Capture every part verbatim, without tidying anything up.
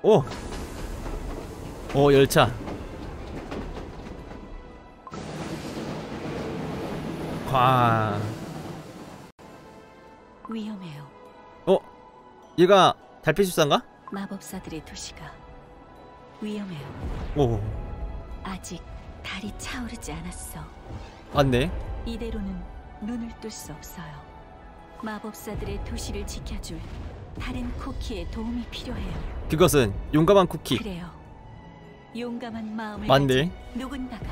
오! 오, 열차. 과. 위험해요. 어? 얘가 달빛술사인가? 마법사들의 도시가 위험해요. 오. 아직 달이 차오르지 않았어. 맞네. 이대로는 눈을 뜰 수 없어요. 마법사들의 도시를 지켜줄 다른 쿠키의 도움이 필요해요. 그것은 용감한 쿠키. 그래요. 용감한 마음을 맞네. 가진 누군가가.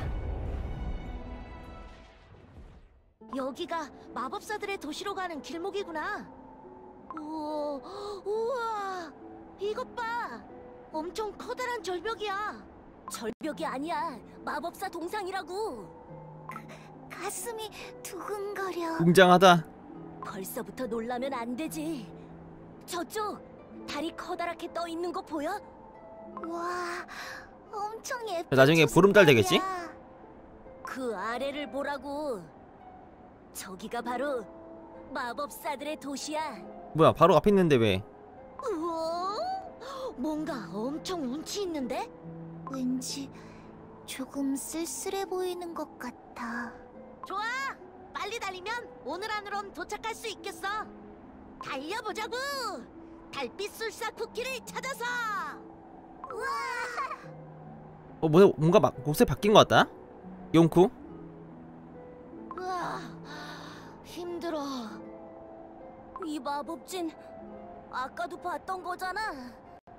여기가 마법사들의 도시로 가는 길목이구나. 우와, 우와, 이것 봐. 엄청 커다란 절벽이야. 절벽이 아니야. 마법사 동상이라고. 가슴이 두근거려. 웅장하다. 벌써부터 놀라면 안 되지. 저쪽 달이 커다랗게 떠 있는 거 보여? 와, 엄청 예쁜. 나중에 보름달 되겠지? 그 아래를 보라고. 저기가 바로 마법사들의 도시야. 뭐야, 바로 앞에 있는데 왜? 우와, 뭔가 엄청 운치 있는데? 왠지 조금 쓸쓸해 보이는 것 같아. 좋아, 빨리 달리면 오늘 안으론 도착할 수 있겠어. 달려보자고. 달빛술사 쿠키를 찾아서. 우와. 어, 뭐, 뭔가 막 곳에 바뀐 것 같다? 용쿠? 우와, 힘들어. 이 마법진 아까도 봤던 거잖아.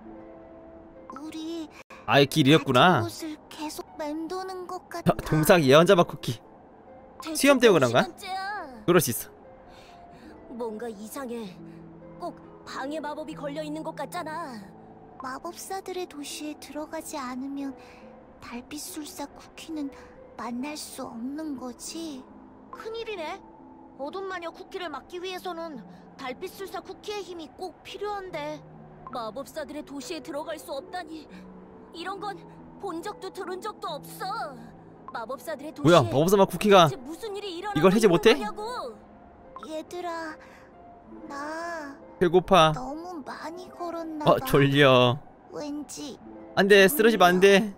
우리 아예 길이었구나. 옷을 계속 맴도는 것 같아. 동상 예언자막 쿠키. 수염 때문에 그런가? 시간째야. 그럴 수 있어. 뭔가 이상해. 꼭 방해 마법이 걸려 있는 것 같잖아. 마법사들의 도시에 들어가지 않으면 달빛술사 쿠키는 만날 수 없는 거지? 큰일이네. 어둠 마녀 쿠키를 막기 위해서는 달빛술사 쿠키의 힘이 꼭 필요한데. 마법사들의 도시에 들어갈 수 없다니. 이런 건 본 적도 들은 적도 없어. 마법사들의 도시에 뭐야, 마법사막 쿠키가 대체 무슨 일이 일어나고 이걸 해제 못해? 있는 거냐고. 얘들아, 나 배고파. 너무 많이 걸었나 어, 봐. 졸려. 왠지 안돼, 쓰러지면 안돼.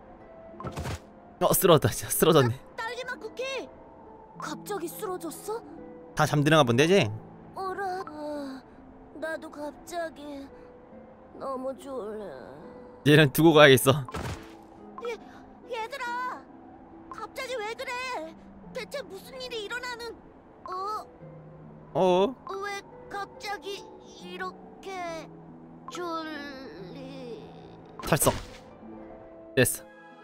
어, 쓰러졌다. 진짜 쓰러졌네. 딸기맛 쿠키! 갑자기 쓰러졌어? 다 잠드는가 본데, 이제? 어라, 아, 나도 갑자기 너무 졸려. 얘는 두고 가야겠어. 얘, 얘들아! 갑자기 왜 그래? 대체 무슨 일이 일어나는... 어? 어? 왜 갑자기 이렇게 졸리... 탈석. 됐어.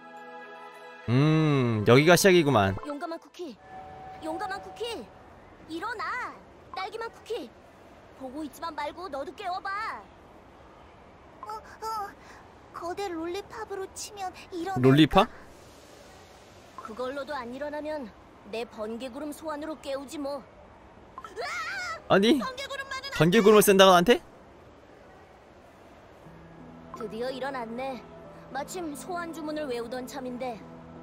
음, 여기가 시작이구만. 용감한 쿠키, 용감한 쿠키, 일어나. 딸기맛 쿠키, 보고 있지만 말고 너도 깨워봐. 어, 어, 거대 롤리팝으로 치면 일어나. 롤리파? 그걸로도 안 일어나면 내 번개구름 소환으로 깨우지 뭐. 아니, 번개구름만은 안 번개구름을 쓴다고 나한테? 드디어 일어났네. 마침 소환 주문을 외우던 참인데.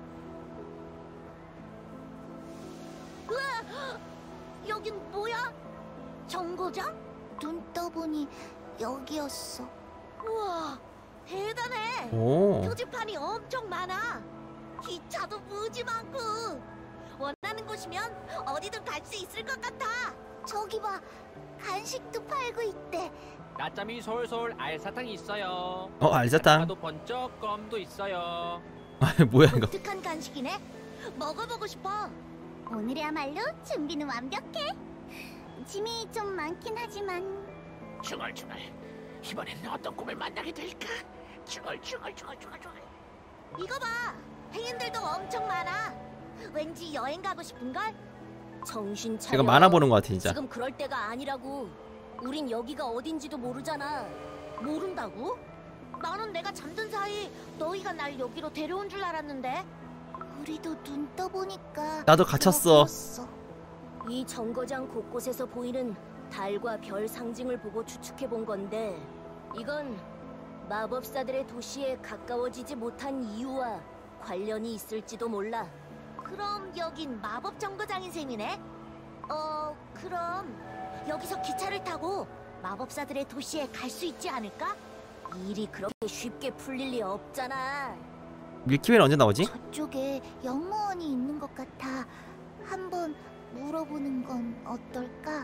으아! 여긴 뭐야? 정거장? 눈 떠보니 여기였어. 우와, 대단해. 오. 표지판이 엄청 많아. 기차도 무지 많고. 원하는 곳이면 어디든 갈 수 있을 것 같아. 저기 봐, 간식도 팔고 있대. 낮잠이 솔솔 알사탕이 있어요. 어, 알사탕. 나도 번쩍 껌도 있어요. 아, 뭐야 이거. 독특한 간식이네. 먹어보고 싶어. 오늘이야말로 준비는 완벽해. 짐이 좀 많긴 하지만. 중얼중얼. 이번엔 어떤 꿈을 만나게 될까? 중얼중얼중얼중얼중얼. 이거 봐, 행인들도 엄청 많아. 왠지 여행 가고 싶은걸? 정신 차려. 이거 만화 보는 거 같아 진짜. 지금 그럴 때가 아니라고. 우린 여기가 어딘지도 모르잖아. 모른다고? 나는 내가 잠든 사이 너희가 날 여기로 데려온 줄 알았는데. 우리도 눈 떠보니까 나도 갇혔어. 이 정거장 곳곳에서 보이는 달과 별 상징을 보고 추측해본 건데, 이건 마법사들의 도시에 가까워지지 못한 이유와 관련이 있을지도 몰라. 그럼 여긴 마법 정거장인 셈이네? 어, 그럼 여기서 기차를 타고 마법사들의 도시에 갈 수 있지 않을까? 일이 그렇게 쉽게 풀릴 리 없잖아. 밀키웨이는 언제 나오지? 저쪽에 영무원이 있는 것 같아. 한번 물어보는 건 어떨까?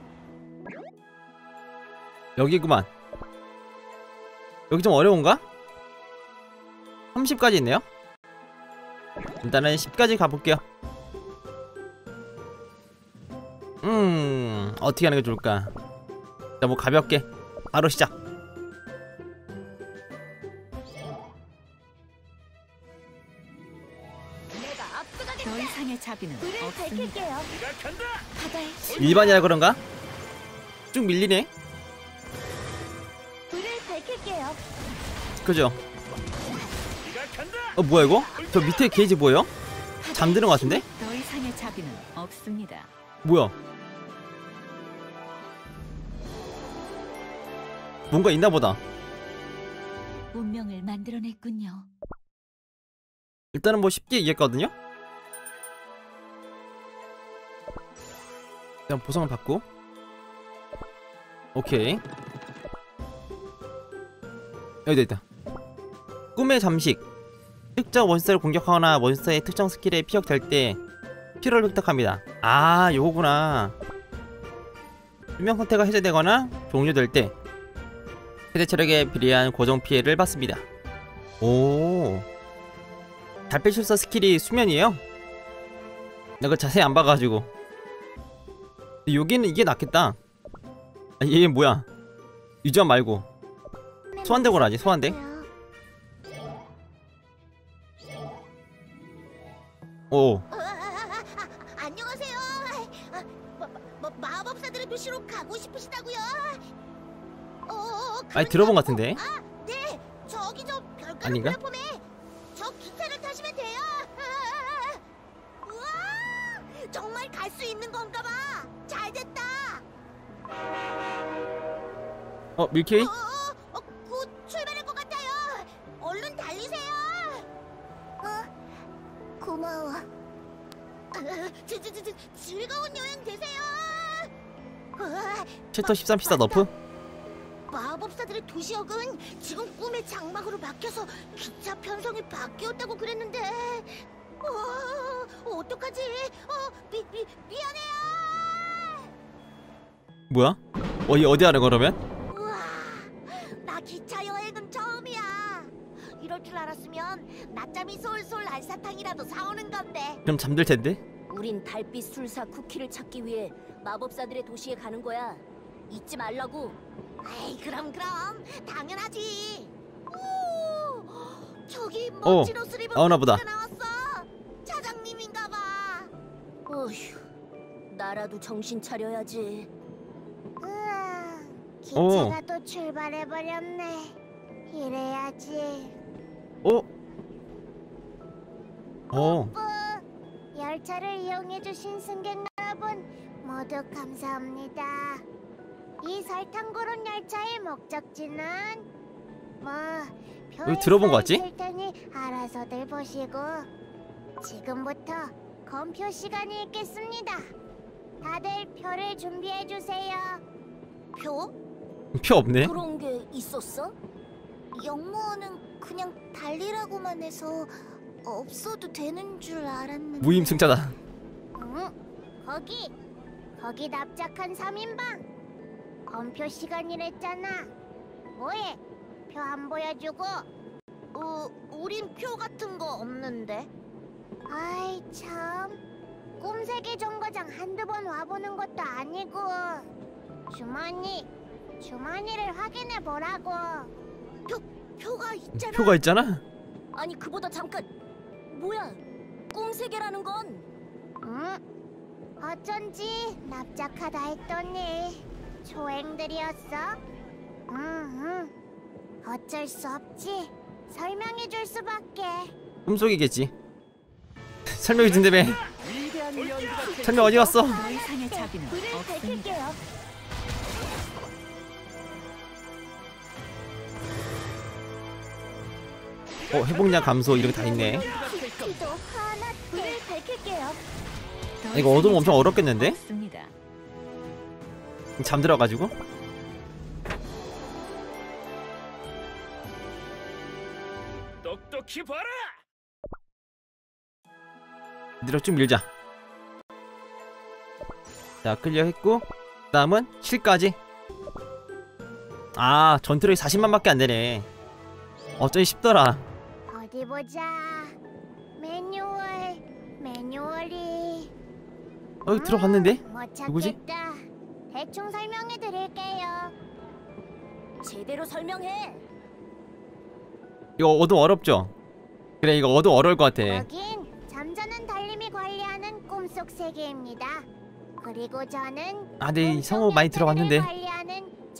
여기구만. 여기 좀 어려운가? 삼십까지 있네요? 일단은 십까지 가볼게요. 음... 어떻게 하는 게 좋을까? 자, 뭐 가볍게 바로 시작. 더 이상의 자비는 불을 없습니다. 밝힐게요. 바다에 일반이라 그런가? 쭉 밀리네. 불을 밝힐게요. 그죠? 어 뭐야 이거? 저 밑에 게이지 뭐예요? 잠드는 것 같은데? 더 이상의 자비는 없습니다. 뭐야? 뭔가 있나보다. 운명을 만들어냈군요. 일단은 뭐 쉽게 이겼거든요? 일단 보상을 받고 오케이 여기다 있다. 꿈의 잠식. 특정 몬스터를 공격하거나 몬스터의 특정 스킬에 피격될 때 피로를 획득합니다. 아 요거구나. 수명 상태가 해제되거나 종료될 때 최대 체력에 비례한 고정 피해를 받습니다. 오 달빛 실사 스킬이 수면이에요? 내가 자세히 안 봐가지고. 여기는 이게 낫겠다. 아, 얘 뭐야? 유저한 말고 소환대고라 하지. 소환대. 오. 아, 아, 아, 아, 안녕하세요. 아, 마, 마, 마법사들의 도시로 가고 싶으시다고요? 어, 어, 아니 들어본 것 같은데. 아, 네. 저기 저 별가루 아닌가? 플랫폼에 저 기차를 타시면 돼요. 아, 우와! 정말 갈 수 있는 건가 봐. 잘 됐다. 어 밀키웨이? 어, 어, 어, 곧 출발할 것 같아요. 얼른 달리세요. 어, 고마워. 아, 지, 지, 지, 지, 즐거운 여행 되세요. 우와, 챕터 십삼 피사 너프? 마법사들의 도시역은 지금 꿈의 장막으로 바뀌어서 기차 편성이 바뀌었다고 그랬는데, 어, 어떡하지? 어, 미, 미, 미안해요. 뭐야? 어디 어디 하는 거라면? 우와, 나 기차 여행은 처음이야. 이럴 줄 알았으면 낮잠이 솔솔 알사탕이라도 사오는 건데. 그럼 잠들 텐데. 우린 달빛 술사 쿠키를 찾기 위해 마법사들의 도시에 가는 거야. 잊지 말라고. 에이, 그럼 그럼 당연하지. 오, 저기 멋진 옷을 입은 나오나 보다. 분이 나왔어. 차장님인가봐. 어휴, 나라도 정신 차려야지. 으아, 기차가 또 출발해버렸네. 이래야지. 어? 어. 열차를 이용해주신 승객 여러분 모두 감사합니다. 이 설탕구름 열차의 목적지는 뭐 여기 들어본 거 같지? 표에 테니 알아서들 보시고 지금부터 검표 시간이 있겠습니다. 다들 표를 준비해 주세요. 표? 표 없네. 그런 게 있었어? 영무원은 그냥 달리라고만 해서 없어도 되는 줄 알았는데. 무임승차다. 응, 거기 거기 납작한 삼 인방 검표 시간이랬잖아. 뭐해? 표 안 보여주고? 어, 우린 표 같은 거 없는데. 아이 참, 꿈세계 정거장 한두 번 와보는 것도 아니고. 주머니 주머니를 확인해 보라고. 표 표가 있잖아. 표가 있잖아. 아니 그보다 잠깐, 뭐야? 꿈세계라는 건? 응? 어쩐지 납작하다 했더니 초행들이었어? 응, 응. 어쩔 수 없지. 설명해줄 수밖에. 꿈속이겠지. 설명해 준다며. 위대한 연구가 설명 어디 갔어? 더 이상의 자비는 불을 없습니다. 밝힐게요. 어 회복량 감소 이런 게 다 있네. 키도 하나. 불을 밝힐게요. 더 이거 어두우면 엄청 이상의 어렵겠는데? 없습니다. 잠들어가지고. 똑똑히 봐라. 뒤로 쭉 밀자. 자, 클리어 했고 다음은 칠까지. 아, 전투력이 사십만밖에 안되네. 어쩐지 쉽더라. 어디 보자. 매뉴얼, 매뉴얼이. 여기 들어갔는데? 못 누구지? 찾겠다. 대충 설명해 드릴게요. 제대로 설명해. 이거 어둠 어렵죠? 그래, 이거 어둠 어려울 것 같아. 여긴 잠자는 달님이 관리하는 꿈속 세계입니다. 그리고 저는 아, 네, 꿈속 성우 많이 역사들을 들어갔는데. 관리하는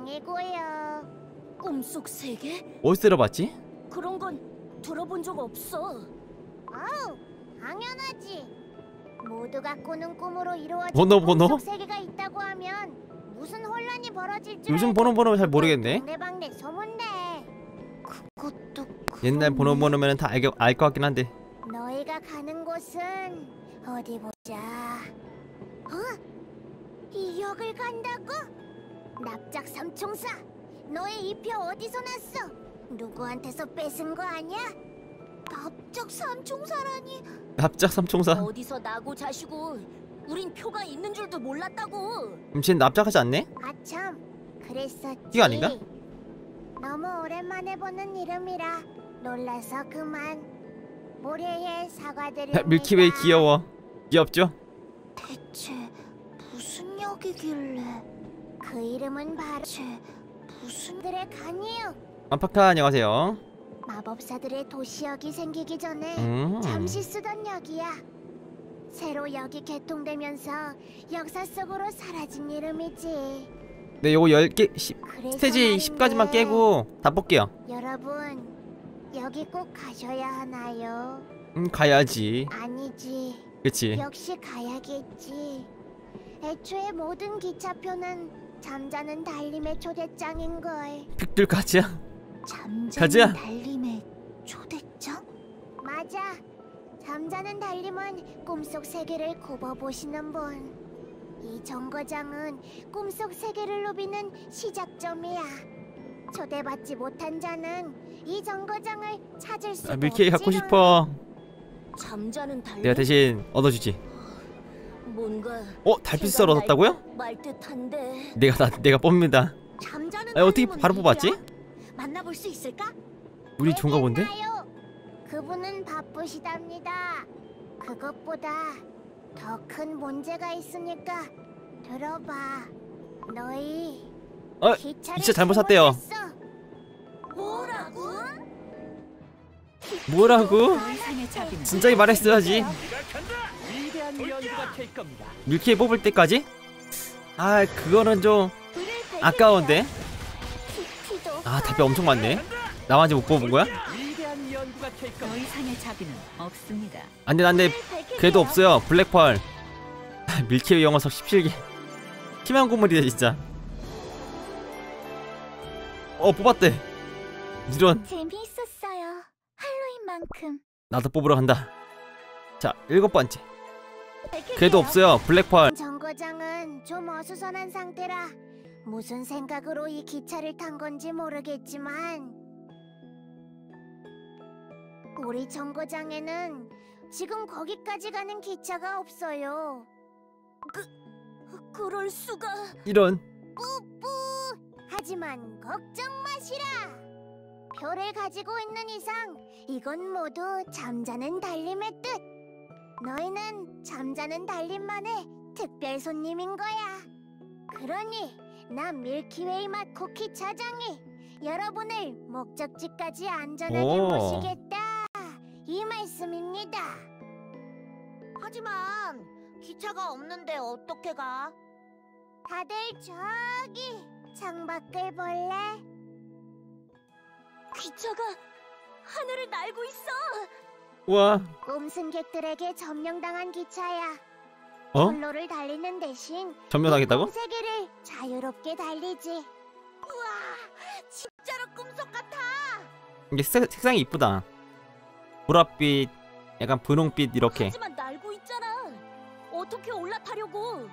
차장이고요. 꿈속 세계? 어디서 들어봤지? 그런 건 들어본 적 없어. 아우, 당연하지. 모두가 꾸는 꿈으로 이루어진 번호, 번호? 꿈속 세계가 있다고 하면 무슨 혼란이 벌어질 줄 요즘 알고 번호 번호 잘 모르겠네. 동네방네 소문내. 그것도 옛날 번호 번호면 다 알 것 같긴 한데. 너희가 가는 곳은 어디 보자. 어? 이 역을 간다고? 납작 삼총사, 너의 이 표 어디서 났어? 누구한테서 뺏은 거 아니야? 납작 삼총사라니. 납작 삼총사. 어디서 나고 자시고 우린 표가 있는 줄도 몰랐다고. 그럼 쟤는 납작하지 않네? 아참, 그랬었지. 이거 아닌가? 너무 오랜만에 보는 이름이라 놀라서 그만. 모래에 사과드립니다. 밀키웨이 귀여워. 귀엽죠? 대체 무슨 역이길래? 그 이름은 바로 제 무슨 들의 간이요. 안파카 안녕하세요. 마법사들의 도시역이 생기기 전에 음. 잠시 쓰던 역이야. 새로 역이 개통되면서 역사 속으로 사라진 이름이지. 네, 요거 열 개, 십, 그래서 스테이지 말인데, 십까지만 깨고 다 뽑게요. 여러분, 여기 꼭 가셔야 하나요? 음, 가야지. 아니지. 그치. 역시 가야겠지. 애초에 모든 기차표는 잠자는 달님의 초대장인걸. 픽들 가자. 잠자는 가자. 달님의 초대장? 맞아. 잠자는 달님은 꿈속 세계를 굽어보시는 분. 이 정거장은 꿈속 세계를 누비는 시작점이야. 초대받지 못한 자는 이 정거장을 찾을 수 아, 없지. 밀키웨이 갖고 싶어. 잠자는 달님? 내가 대신 얻어주지. 뭔가 어? 달빛을 얻었다고요? 말듯한데. 내가 나, 내가 뽑는다. 잠자는 아, 어떻게 달님은 바로 뽑았지? 누구야? 만나볼 수 있을까? 우리 좋은가 본데? 알겠나요? 그분은 바쁘시답니다. 그것보다 더 큰 문제가 있으니까 들어봐. 너희 어? 기차를 기차 잘못 샀대요. 잘못 탔어. 뭐라고? 뭐라고? 더 이상의 자비는 진작에 말했어야지. 네가 간다. 위대한 연구가 될 겁니다. 밀키웨이 뽑을 때까지? 아, 그거는 좀 불을 밝힐게요. 아까운데? 키티도 아, 답이 엄청 많네. 나만 아직 못 뽑은 거야? 위대한 연구가 될 더 겁니다. 이상의 자비는 없습니다. 안돼, 안돼. 불을 밝힐게요. 그래도 없어요. 블랙펄. 밀키웨이 영어석 십칠 개. 희망 고물이다 진짜. 어, 뽑았대. 이런. 재미있었어요. 할로윈만큼. 나도 뽑으러 간다. 자, 일곱 번째. 밝힐게요. 그래도 없어요. 블랙펄. 정거장은 좀 어수선한 상태라 무슨 생각으로 이 기차를 탄 건지 모르겠지만 우리 정거장에는 지금 거기까지 가는 기차가 없어요. 그, 그럴 수가. 이런. 뿌뿌. 하지만 걱정 마시라. 표를 가지고 있는 이상 이건 모두 잠자는 달님의 뜻. 너희는 잠자는 달님만의 특별 손님인 거야. 그러니 난 밀키웨이 맛 쿠키 차장이 여러분을 목적지까지 안전하게 오. 모시겠다. 이 말씀입니다. 하지만 기차가 없는데 어떻게 가? 다들 저기 창밖을 볼래? 기차가 하늘을 날고 있어. 우와. 꿈 승객들에게 점령당한 기차야. 어? 선로를 달리는 대신 점령당했다고? 꿈 세계를 자유롭게 달리지. 우와, 진짜로 꿈속 같아. 이게 색, 색상이 이쁘다. 보랏빛, 약간 분홍빛 이렇게. 하지만 날고 있잖아. 어떻게 올라타려고?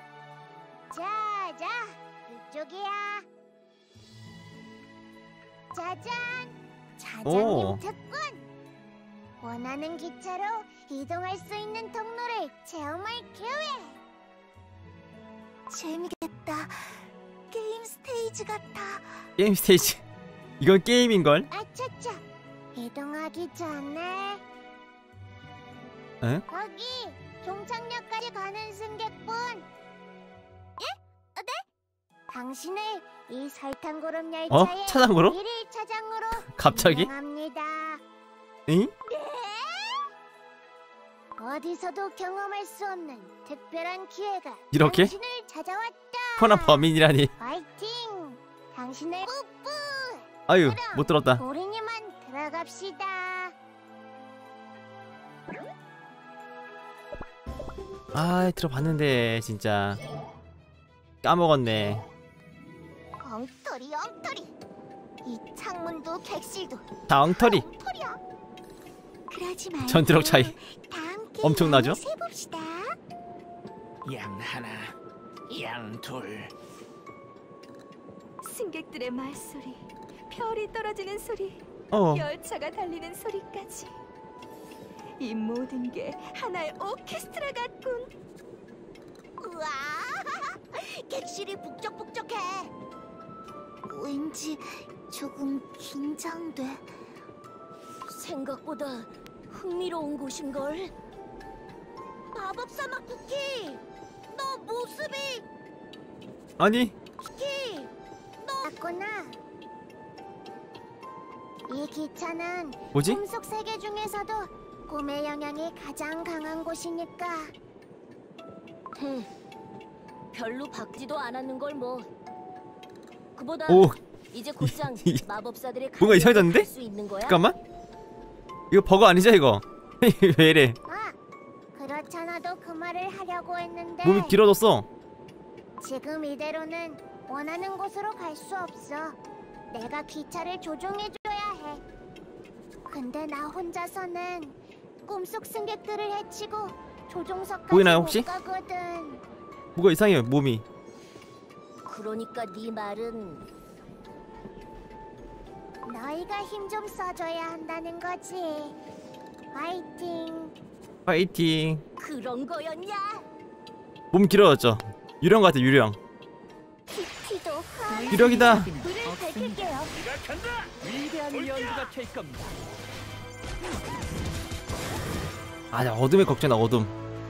자, 자, 이쪽이야. 짜잔, 오. 차장님 특권! 원하는 기차로 이동할 수 있는 통로를 체험할 기회! 재미겠다. 게임 스테이지 같아. 게임 스테이지. 이건 게임인걸? 아차차, 이동하기 전에 응? 거기 종착역까지 가는 승객분. 예? 어, 네? 당신을 이 설탕구름 열차에 어? 차장으로? 일일 차장으로 갑자기? 임명합니다. 응? 어디서도 경험할 수 없는 특별한 기회가 이렇게? 당신을 찾아왔다. 코난 범인이라니. 파이팅! 당신을 뿌뿌! 아유, 못 들었다. 우리니만 들어갑시다. 아, 들어봤는데 진짜 까먹었네. 엉터리 엉터리. 이 창문도 객실도 다 엉터리. 엉터리야. 그러지 말고 전투력 차이 다 함께 엄청나죠? 양을 세봅시다. 양 하나, 양 둘. 승객들의 말소리, 별이 떨어지는 소리, 어. 열차가 달리는 소리까지. 이 모든 게 하나의 오케스트라 같군. 우와, 객실이 북적북적해. 왠지 조금 긴장돼. 생각보다 흥미로운 곳인걸. 마법사 맛 쿠키, 너 모습이 아니, 쿠키, 너 맞구나. 이 기차는 뭐지? 꿈속 세계 중에서도 꿈의 영향이 가장 강한 곳이니까. 흠, 별로 박지도 않았는 걸 뭐. 그보다 오, 이제 곧장 이- 마법사들의 뭔가 이상해졌는데? 갈수 있는 거야? 잠깐만. 이거 버거 아니죠 이거? 왜 이래? 아, 그렇잖아도 그 말을 하려고 했는데 몸이 길어졌어. 지금 이대로는 원하는 곳으로 갈 수 없어. 내가 기차를 조종해줘야 해. 근데 나 혼자서는 꿈속 승객들을 해치고 조종석까지 보이나요, 못 혹시? 가거든. 뭐가 이상해요 몸이. 그러니까 네 말은 너희가 힘 좀 써줘야 한다는 거지. 화이팅. 파이팅. 그런 거였냐? 몸 길어졌죠. 유령 같아 유령. 키티도 유령이다. 불을 밝힐게요. 위대한 연구가 될 겁니다. 아, 나 어둠에 걱정나 어둠.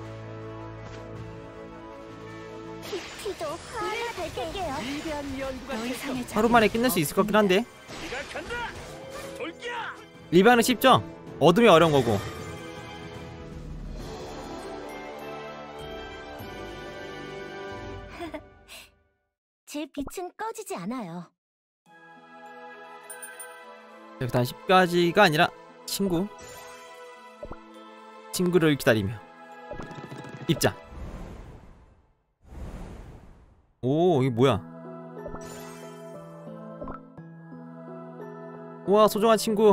키티도 불을 밝힐게요. 위대한 연구가 더 될 이상의 겁니다. 하루 만에 끝낼 수 있을 것 같긴 한데. 네가 간다. 돌기야. 리바는 쉽죠? 어둠이 어려운 거고. 제 빛은 꺼지지 않아요. 일단 십까지가 아니라 친구. 친구를 기다리며 입장. 오, 이게 뭐야? 우와, 소중한 친구.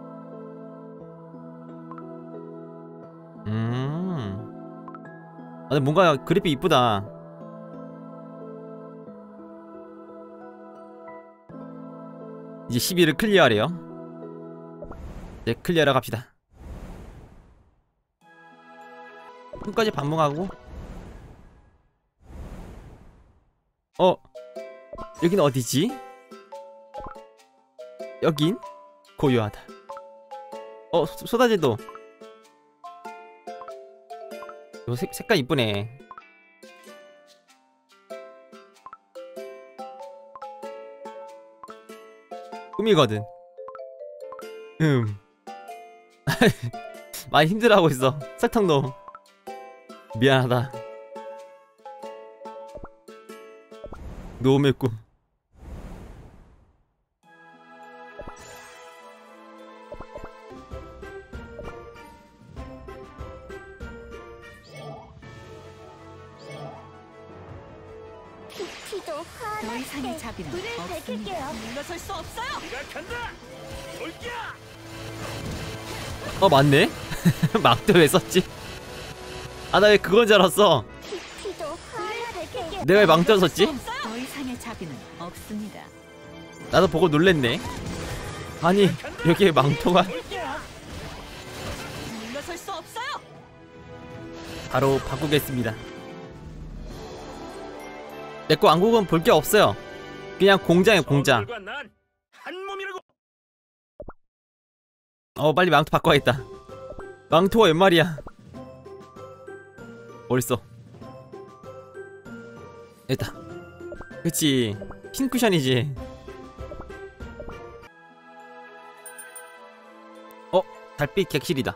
음. 아, 근데 뭔가 그래픽 이쁘다. 이제 십일을 클리어하래요. 이제 클리어하러 갑시다. 끝까지 반복하고. 어? 여긴 어디지? 여긴 고요하다. 어, 소, 쏟아질도. 요 색, 색깔 이쁘네. 꿈이거든. 음. 많이 힘들어하고 있어. 설탕도. 미안하다. 노움의 꿈. 키티도 더 이상의 화났대. 자비는 불을 없습니다. 밝힐게요. 물러설 수 없어요. 네가 간다. 돌기야. 어, 맞네? 막대 왜 썼지? 아, 나 왜 그건 줄 알았어. 키티도 불을 밝힐게요. 내가 왜 망토 썼지? 더 이상의 자비는 없습니다. 나도 보고 놀랬네. 아니 여기에 망토가 물러설 수 없어요. 바로 바꾸겠습니다. 내거 왕국은 볼 게 없어요. 그냥 공장에 공장. 저들과 난 한 몸이라고. 어 빨리 망토 바꿔야겠다. 망토가 웬 말이야. 어딨어. 됐다. 그치 핑크션이지. 어? 달빛 객실이다.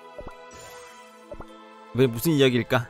왜 무슨 이야기일까?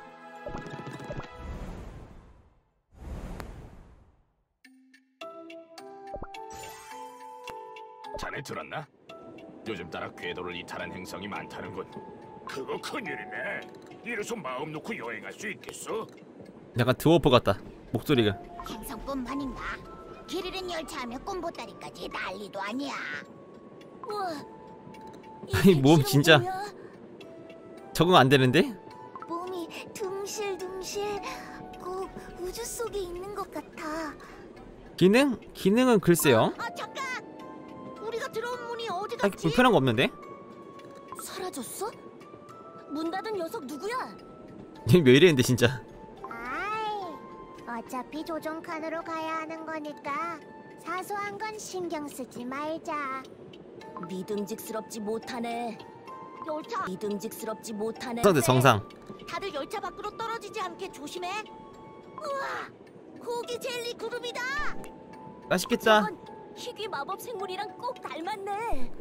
자네 들었나? 요즘 따라 궤도를 이탈한 행성이 많다는군. 그거 큰일이네. 이래서 마음 놓고 여행할 수 있겠어? 약간 드워프 같다 목소리가. 행성뿐만인가? 길 잃은 열차하며 꿈보따리까지 난리도 아니야. 우와, 이 아니, 몸 객실은 진짜. 뭐야? 적응 안 되는데? 몸이 둥실둥실 꼭 우주 속에 있는 것 같아. 기능? 기능은 글쎄요. 아 잠깐! 우리가 들어온 문이 어디 아, 갔지? 불편한 거 없는데? 사라졌어? 문 닫은 녀석 누구야? 얘 왜 이랬는데 진짜. 아이, 어차피 조종칸으로 가야 하는 거니까 사소한 건 신경 쓰지 말자. 믿음직스럽지 못하네. 열차 믿음직스럽지 못하네. 정상 대 정상. 다들 열차 밖으로 떨어지지 않게 조심해. 우와, 고기 젤리 구름이다. 맛있겠다. 저건 희귀 마법 생물이랑 꼭 닮았네.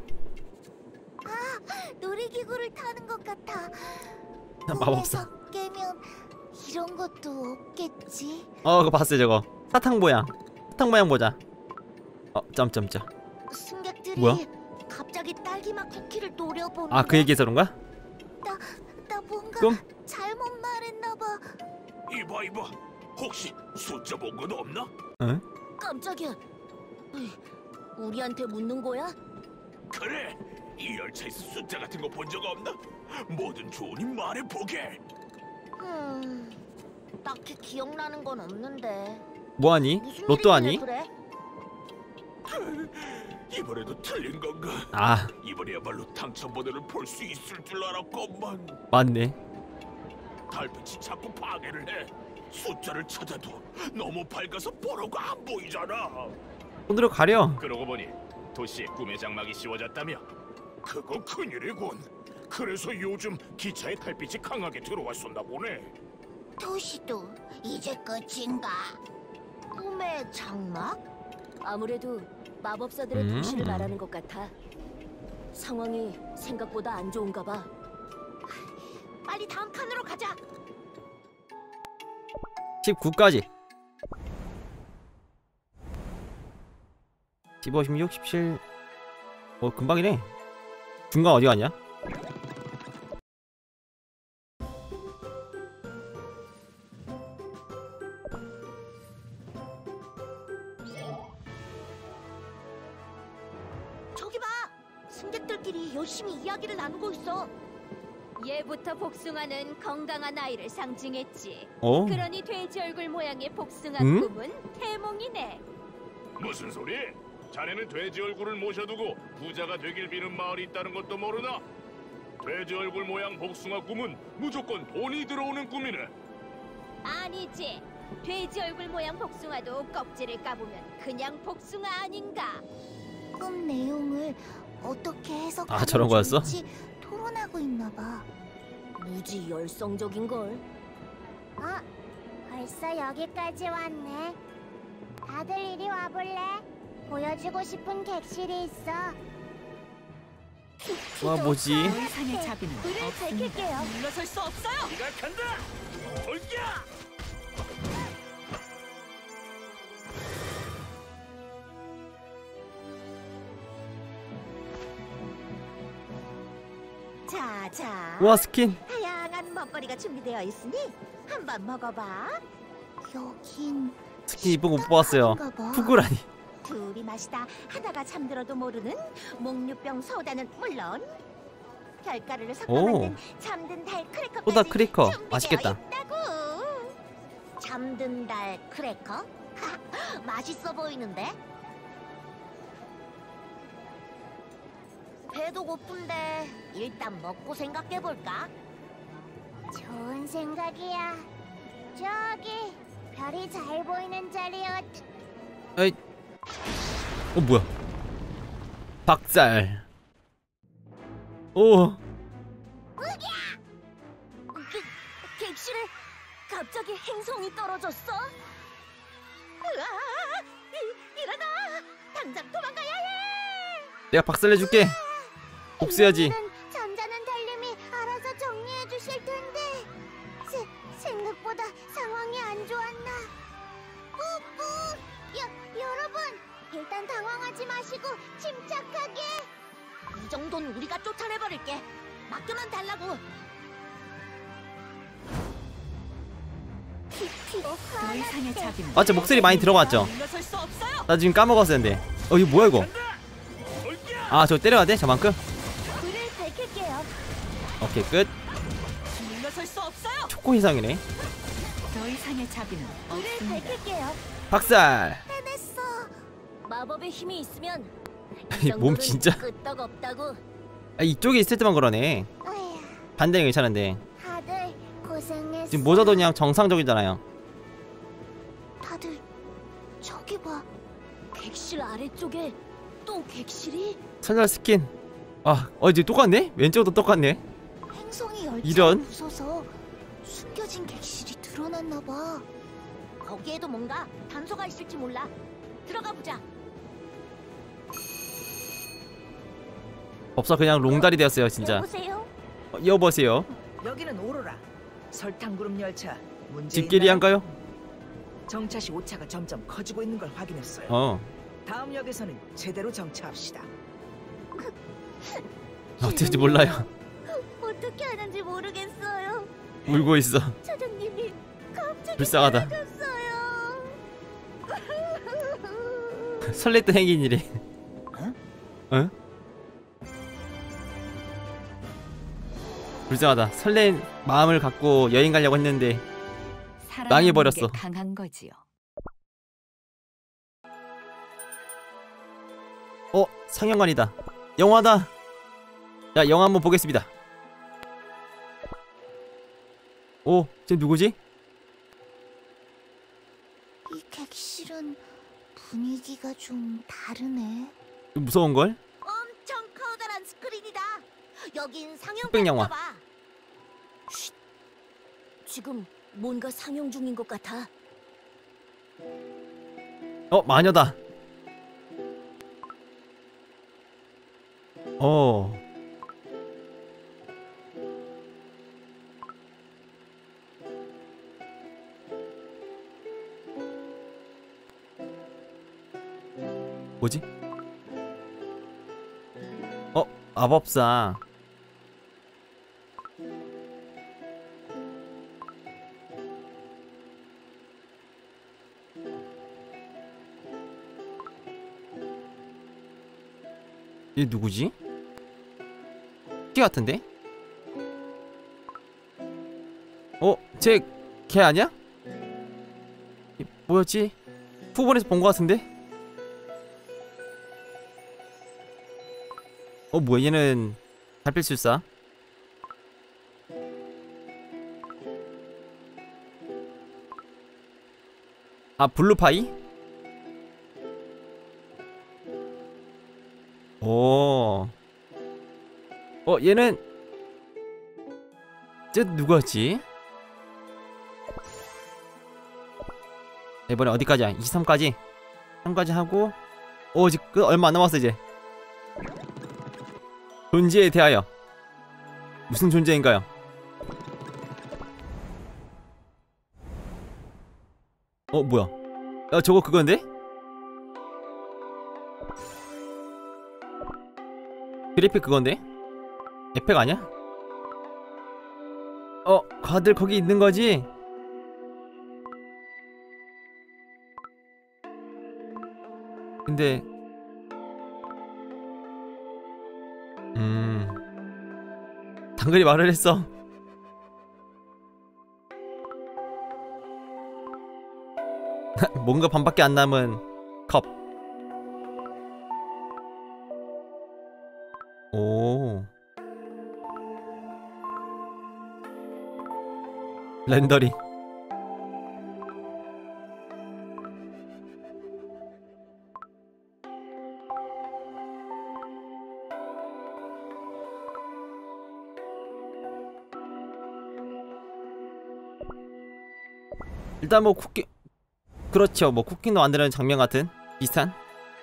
아, 놀이기구를 타는 것 같아. 마법사. 꿈에서 깨면 이런 것도 없겠지. 어 그거 봤어요 저거. 사탕 모양. 사탕 모양 보자. 어 점점점. 승객들이 뭐야? 갑자기 딸기맛 쿠키를 노려보는. 아 그 얘기해서 그런가? 나, 나 뭔가 꿈? 잘못 말했나봐. 이봐 이봐. 혹시 숫자 본 건 없나? 응? 깜짝이야. 으이, 우리한테 묻는 거야? 그래. 이 열차에서 숫자 같은 거 본 적 없나? 뭐든 좋으니 말해보게. 음, 딱히 기억나는 건 없는데. 뭐하니? 무슨 로또 일이길래 하니? 그래? 이번에도 틀린 건가? 아 이번에야말로 당첨번호를 볼 수 있을 줄 알았건만. 맞네. 달빛이 자꾸 방해를 해. 숫자를 찾아도 너무 밝아서 번호가 안 보이잖아. 손으로 가려. 그러고 보니 도시에 꿈의 장막이 씌워졌다며? 그거 큰일이군. 그래서 요즘 기차에 달빛이 강하게 들어왔었나 보네. 도시도 이제 끝인가? 꿈의 장막? 아무래도 마법사들의 음. 도시를 말하는 것 같아. 상황이 생각보다 안 좋은가 봐. 빨리 다음 칸으로 가자. 십구까지. 십오, 십육, 십칠. 어 금방이네. 중간 어디 갔냐? 저기 봐. 승객들끼리 열심히 이야기를 나누고 있어. 예부터 복숭아는 건강한 아이를 상징했지. 어? 그러니 돼지 얼굴 모양의 복숭아 응? 꿈은 태몽이네. 무슨 소리? 자네는 돼지 얼굴을 모셔두고 부자가 되길 비는 마을이 있다는 것도 모르나? 돼지 얼굴 모양 복숭아 꿈은 무조건 돈이 들어오는 꿈이네. 아니지. 돼지 얼굴 모양 복숭아도 껍질을 까보면 그냥 복숭아 아닌가? 꿈 내용을 어떻게 해석하면 아, 저런 거였어? 좋을지 토론하고 있나 봐. 무지 열성적인 걸. 어, 벌써 여기까지 왔네. 다들 이리 와볼래? 보여주고 싶은 객실이 있어. 와 뭐지? 산의 자비는 불을 밝힐게요. 물러설 수 없어요. 네가 간다. 돌기야. 자, 자. 우와 스킨. 다양한 먹거리가 준비되어 있으니 한번 먹어봐. 여긴 스킨 이쁜 거 못 봤어요. 푸구라니. 둘이 마시다 하다가 잠들어도 모르는 목류병 소다는 물론 결가루를 섞어 오. 만든 잠든 달 크래커까지 소다 크래커. 준비되어 맛있겠다. 있다고. 잠든 달 크래커? 하, 맛있어 보이는데? 배도 고픈데 일단 먹고 생각해볼까? 좋은 생각이야. 저기 별이 잘 보이는 자리 어디? 에이. 어 뭐야? 박살. 오. 객실에 갑자기 행성이 떨어졌어? 으아! 이, 일어나! 당장 도망가야 해! 내가 박살 내줄게. 복수해야지. 이번에는 잠자는 달님이 알아서 정리해 주실 텐데 세, 생각보다 상황이 안 좋았나? 뿌뿌! 여, 여러분! 일단 당황하지 마시고 침착하게! 이 정도는 우리가 쫓아내버릴게. 맡겨만 달라고. 더 이상의 자비는 맞죠? 목소리 많이 들어봤죠? 물러설 수 없어요. 나 지금 까먹었었는데. 어 이거 뭐야 이거? 돌기야! 아 저 때려야 돼? 저만큼? 불을 밝힐게요. 오케이 끝. 물러설 수 없어요. 초코 희상이네. 더 이상의 자비는 불을 없습니다. 밝힐게요. 박살. 해냈어. 마법의 힘이 있으면 이 이 몸 정도는 진짜. 끄떡없다고. 아, 이쪽에 있을 때만 그러네. 어휴, 반대는 괜찮은데. 다들 고생했어. 지금 모자도 그냥 정상적이잖아요. 다들 저기 봐. 객실 아래쪽에 또 객실이? 선잘 스킨. 아, 어 이제 똑같네? 왼쪽도 똑같네. 행성이 열차에 이런? 부서서 숨겨진 객실이 드러났나 봐. 거기에도 뭔가 단서가 있을지 몰라. 들어가 보자. 없어 그냥 롱다리 되었어요 진짜. 여보세요? 어, 여보세요. 여기는 오로라. 설탕구름 열차 문제 집길이 한가요? 정차시 오차가 점점 커지고 있는 걸 확인했어요. 어. 다음 역에서는 제대로 정차합시다. 어떻게 몰라요. 어떻게 하는지 모르겠어요. 울고 있어. 차장님이 갑자기 불쌍하다. 사라졌어요. 설렜던 행인이래. 어? 불쌍하다. 설렌 마음을 갖고 여행 가려고 했는데 망해버렸어. 게 강한 거지요. 어? 상영관이다. 영화다. 자 영화 한번 보겠습니다. 오, 쟤 누구지? 이 객실은 분위기가 좀 다르네. 좀 무서운걸? 엄청 커다란 스크린이다. 여긴 흑백 영화. 상영관인가 봐. 쉿. 지금 뭔가 상영 중인 것 같아. 어 마녀다. 어. 뭐지? 어 마법사. 얘 누구지? 키 같은데? 어? 쟤 걔 아니야? 얘 뭐였지? 후본에서 본 것 같은데? 어 뭐야 얘는 달빛술사. 아 블루파이? 오. 어 얘는 쟤 누구였지? 이번에 어디까지야? 이십삼까지? 삼까지 하고 오 지금 끝 얼마 안 남았어 이제. 존재에 대하여. 무슨 존재인가요? 어 뭐야? 야 저거 그건데? 그래픽 그건데? 에펙 아니야? 어 다들 거기 있는 거지? 근데 음 당근이 말을 했어. 뭔가 반밖에 안 남은 컵. 오. 렌더링. 일단 뭐 쿠킹, 그렇죠. 뭐 쿠킹도 만드는 장면 같은 비슷한.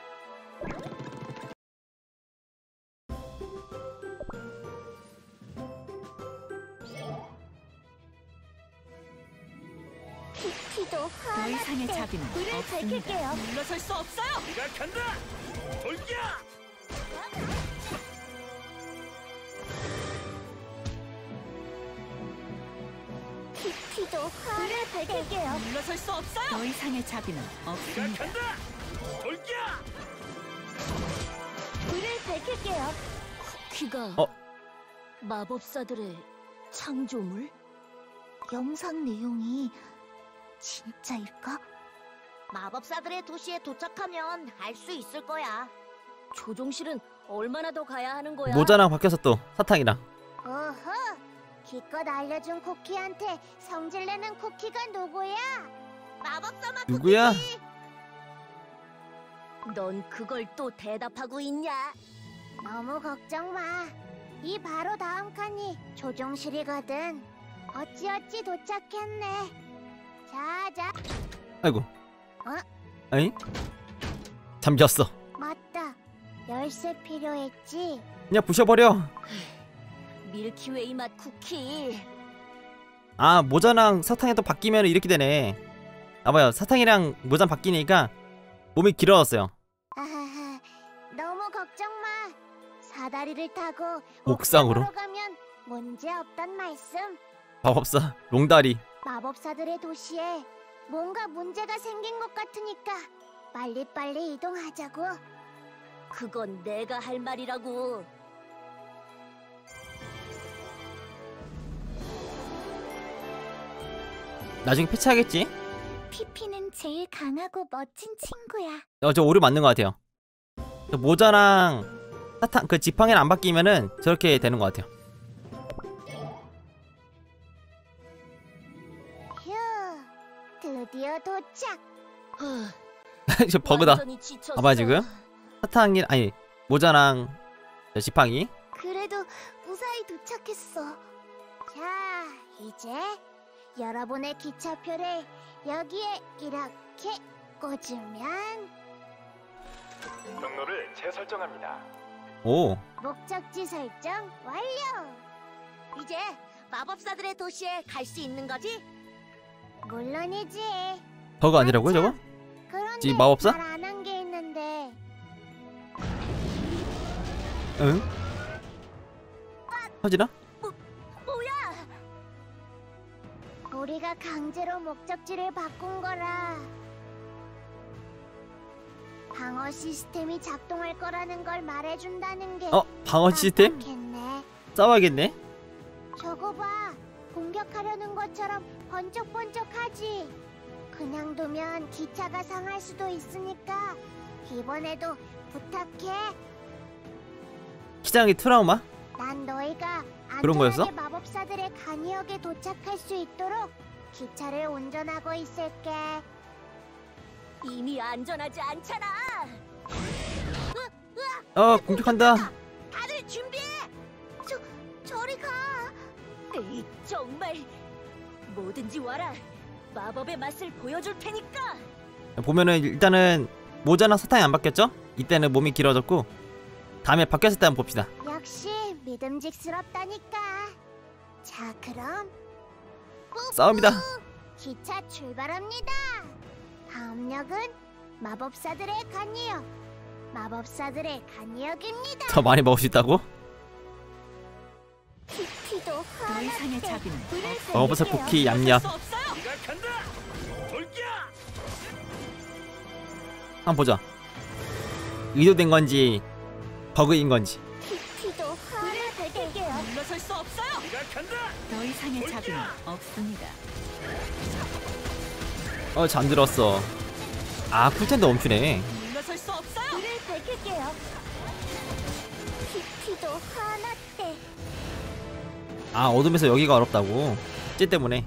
키티도 더 이상의 화났대. 자비는 불을 없습니다. 밝힐게요. 물러설 수 없어요. 네가 간다. 돌겨. 키티도 불을 밝힐게요. 물러설 수 없어요. 더 이상의 자비는 네가 없습니다. 간다. 돌겨. 불을 밝힐게요. 쿠키가 어? 마법사들의 창조물? 영상 내용이 진짜일까? 마법사들의 도시에 도착하면 알 수 있을 거야. 조종실은 얼마나 더 가야 하는 거야? 모자랑 바뀌었어 또 사탕이랑. 어허! 기껏 알려준 쿠키한테 성질내는 쿠키가 누구야? 마법사마 누구야? 쿠키지? 넌 그걸 또 대답하고 있냐? 너무 걱정 마. 이 바로 다음 칸이 조종실이거든. 어찌어찌 도착했네. 자자. 아이고. 어? 아니? 잠겼어. 맞다. 열쇠 필요했지? 그냥 부셔버려. 밀키웨이 맛 쿠키. 아, 모자랑 사탕이 또 바뀌면 이렇게 되네. 아, 봐요. 사탕이랑 모자랑 바뀌니까 몸이 길어졌어요. 아하하, 너무 걱정 마. 사다리를 타고 옥상으로? 옥상으로 가면 문제 없단 말씀. 마법사 롱다리. 마법사들의 도시에 뭔가 문제가 생긴 것 같으니까 빨리빨리 이동하자고. 그건 내가 할 말이라고. 나중에 패치하겠지? 피피는 제일 강하고 멋진 친구야. 어, 저 오류 맞는 것 같아요. 저 모자랑 사탕 그 지팡이는 안 바뀌면은 저렇게 되는 것 같아요. 휴, 드디어 도착. 저 버그다. 완전히 지쳤어. 봐봐 지금 사탕이 아니 모자랑 저 지팡이. 그래도 무사히 도착했어. 자, 이제 여러분의 기차표를 여기에 이렇게 꽂으면 경로를 재설정합니다. 오. 목적지 설정 완료. 이제 마법사들의 도시에 갈 수 있는 거지? 물론이지. 버그 아니라고요 저거? 그런데 지 마법사? 말 안 한 게 있는데. 응? 터지나? 뭐야? 우리가 강제로 목적지를 바꾼 거라. 방어 시스템이 작동할 거라는 걸 말해준다는 게 어? 방어 시스템? 깜빡했네. 싸워야겠네. 저거 봐. 공격하려는 것처럼 번쩍번쩍하지. 그냥 두면 기차가 상할 수도 있으니까 이번에도 부탁해. 기장이 트라우마? 난 너희가 그런 거였어? 안전하게 마법사들의 간이역에 도착할 수 있도록 기차를 운전하고 있을게. 이미 안전하지 않잖아. 어 공격한다. 다들 준비해. 저 저리 가. 에이, 정말 뭐든지 와라. 마법의 맛을 보여줄 테니까. 보면은 일단은 모자랑 사탕이 안 바뀌었죠? 이때는 몸이 길어졌고 다음에 바뀌었을 때 한번 봅시다. 역시 믿음직스럽다니까. 자, 그럼 뿌뿌. 싸웁니다. 기차 출발합니다. 다음 역은 마법사들의 간이역. 마법사들의 간이역입니다. 더 많이 먹을 수 있다고? 키티도 더 이상의 자비는 없습니다. 마법사 쿠키 얌얌. 수 없어요. 네가 간다. 돌겨. 한번 보자. 의도된 건지 버그인 건지. 키티도 화를 밝힐게요. 물러설 수 없어요. 네가 간다. 더 이상의 자비는 없습니다. 어 잠들었어. 아 쿨텐도 멈추네. 물러설 수 없어요. 불을 밝힐게요. 키티도 화났대. 아, 어둠에서 여기가 어렵다고. 쟤 때문에.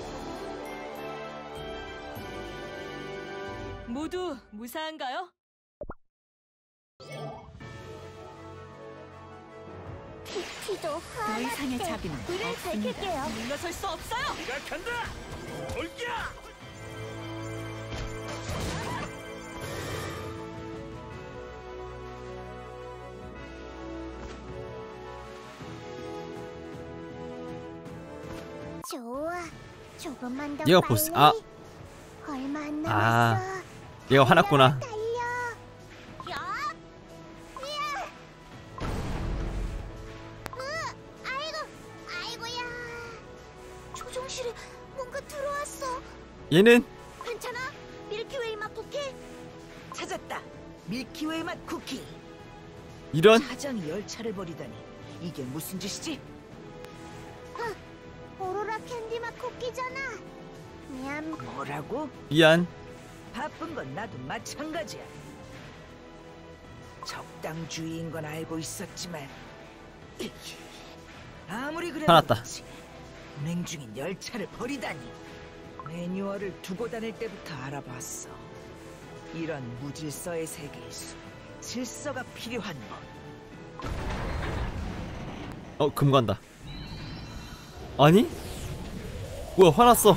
모두 무사한가요? 키티도 더 화났대. 이상의 자비는 불을 없습니다. 밝힐게요. 물러설 수 없어요. 시작한다. 돌격! 좋아. 조금만 더 얘가 빨리. 보스- 아. 얼마 안 아. 남았어. 얘가 화났구나. 달려. 야! 야! 으, 아이고, 아이고야. 조종실에 뭔가 들어왔어. 얘는 괜찮아? 밀키웨이 맛 쿠키? 찾았다. 밀키웨이 맛 쿠키. 이런. 사장이 열차를 버리다니 이게 무슨 짓이지? 오로라 캔디 맛 쿠키잖아. 미안. 뭐라고? 미안. 바쁜 건 나도 마찬가지야. 적당주의인 건 알고 있었지만 아무리 그래도 화났다. 그렇지. 운행 중인 열차를 버리다니. 매뉴얼을 두고 다닐 때부터 알아봤어. 이런 무질서의 세계일수 질서가 필요한 법. 어, 금 간다. 아니? 뭐야, 화났어.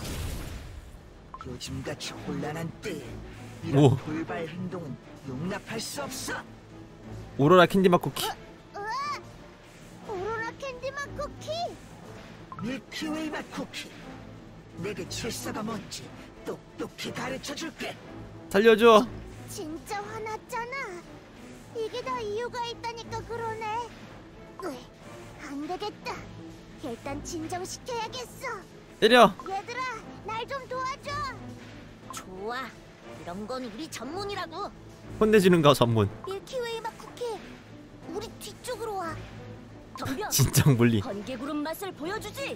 요즘같이 혼란한 때에 이런 오. 돌발 행동은 용납할 수 없어. 오로라 캔디맛 쿠키. 으아! 오로라 캔디 맛 쿠키. 밀키웨이 맛 쿠키. 내게 질서가 뭔지 똑똑히 가르쳐줄게. 살려줘. 진짜 화났잖아. 이게 다 이유가 있다니까 그러네. 으이, 안 되겠다. 일단 진정시켜야겠어. 때려. 얘들아, 날 좀 도와줘. 좋아. 이런 건 우리 전문이라고. 혼내주는 거 전문. 밀키웨이 맛 쿠키. 우리 뒤쪽으로 와. 덤벼. 진정 물리. 번개구름 맛을 보여주지.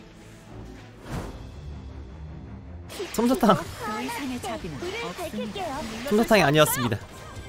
솜사탕. 더 이상의 자비는 불을 없습니다. 밝힐게요. 솜사탕이 아니었습니다.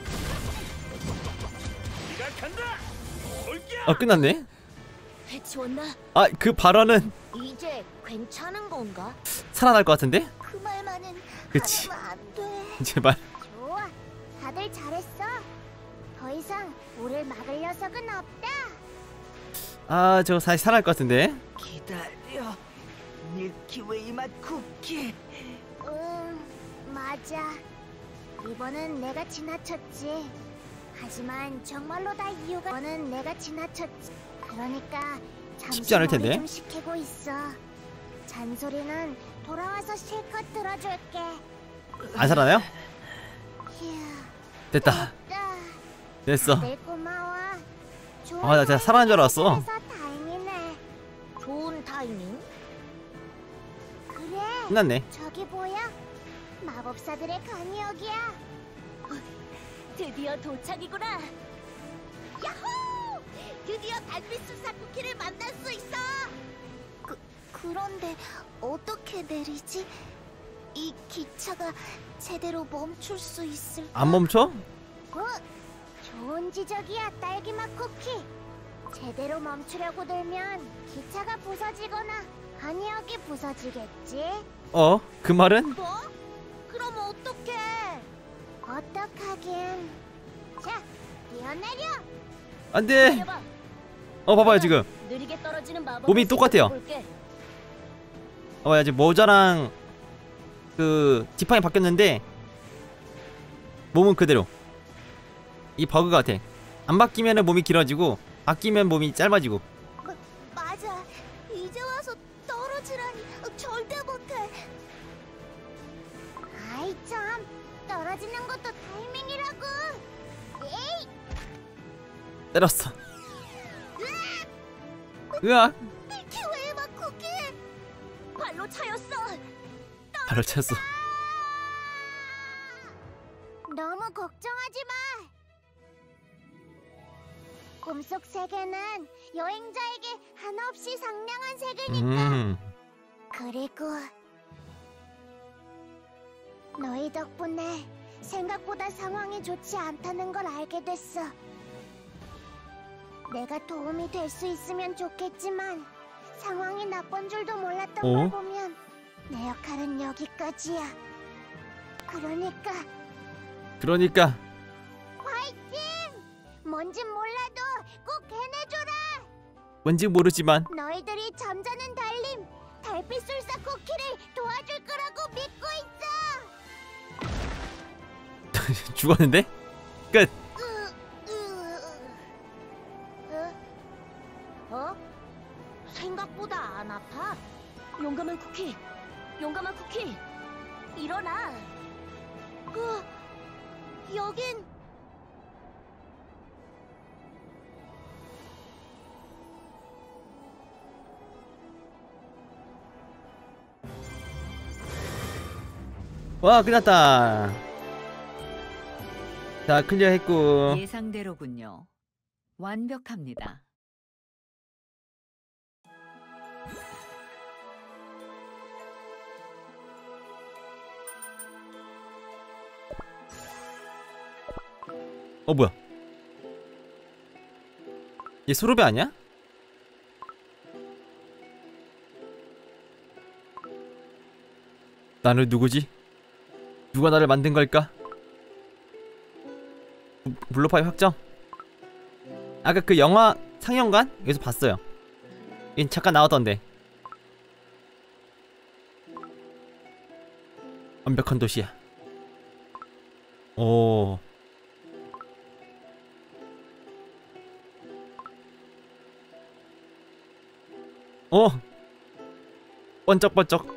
시작한다. 돌격! 어, 끝났네. 해치웠나? 아, 그 발언은 이제 괜찮은 건가? 살아날 것 같은데? 그 말만은 그치. 하면 안 돼. 제발. 좋아, 다들 잘했어. 더 이상 우릴 막을 녀석은 없다. 아, 저거 다시 살아날 것 같은데? 기다려. 밀키웨이 맛 쿠키. 응, 맞아. 이번은 내가 지나쳤지. 하지만 정말로 다 이유가. 이번은 내가 지나쳤지. 그러니까 잠시 쉽지 않을 텐데. 머리 좀 식히고 있어. 잔소리는 돌아와서 실컷 들어줄게. 안 살아나요? 휴, 됐다. 됐다. 됐어. 늘 고마워. 좋은 아, 나 진짜 살아난 줄 알았어. 타이밍에서 다행이네. 좋은 타이밍? 그래. 끝났네. 저기 보여? 마법사들의 간이역이야. 드디어 도착이구나. 야호! 드디어 달빛술사 쿠키를 만날 수 있어. 그 그런데 어떻게 내리지? 이 기차가 제대로 멈출 수 있을까? 안 멈춰? 어? 좋은 지적이야, 딸기맛 쿠키. 제대로 멈추려고 들면 기차가 부서지거나 간이역이 부서지겠지? 어? 그 말은? 뭐? 그럼 어떡해? 어떡하긴. 자, 뛰어내려. 안 돼. 내려봐. 어, 봐봐요, 지금. 느리게 떨어지는 마법. 몸이 똑같아요. 어, 야, 지금 모자랑 그 지팡이 바뀌었는데 몸은 그대로. 이 버그 같아. 안 바뀌면은 몸이 길어지고 바뀌면 몸이 짧아지고. 마, 맞아. 이제 와서 떨어지라니. 어, 절대 못해. 아이 참. 떨어지는 것도 타이밍이라고. 에이. 때렸어. 으악. 밀키웨이 맛 쿠키. 발로 차였어. 발을 쳤어. 너무 걱정하지 마. 꿈속 세계는 여행자에게 한없이 상냥한 세계니까. 음. 그리고 너희 덕분에 생각보다 상황이 좋지 않다는 걸 알게 됐어. 내가 도움이 될 수 있으면 좋겠지만 상황이 나쁜 줄도 몰랐던 어? 걸 보면 내 역할은 여기까지야. 그러니까 그러니까 화이팅! 뭔진 몰라도 꼭 해내줘라. 뭔지 모르지만 너희들이 잠자는 달림, 달빛술사 쿠키를 도와줄 거라고 믿고 있어. 죽었는데? 끝. 으, 으, 어? 어? 생각보다 안 아파? 용감한 쿠키, 용감한 쿠키. 일어나. 어, 여긴 와, 끝났다. 자, 클리어 했고. 예상대로군요. 완벽합니다. 어, 뭐야? 얘 소르베 아니야? 나는 누구지? 누가 나를 만든 걸까? 부- 블루파이 확정? 아까 그 영화 상영관? 여기서 봤어요. 얘 잠깐 나왔던데. 완벽한 도시야. 오. 어! 번쩍번쩍.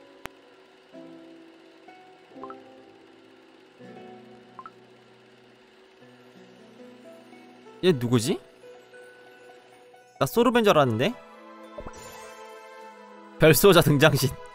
얘 누구지? 나 소르벤 줄 알았는데? 별수호자 등장신.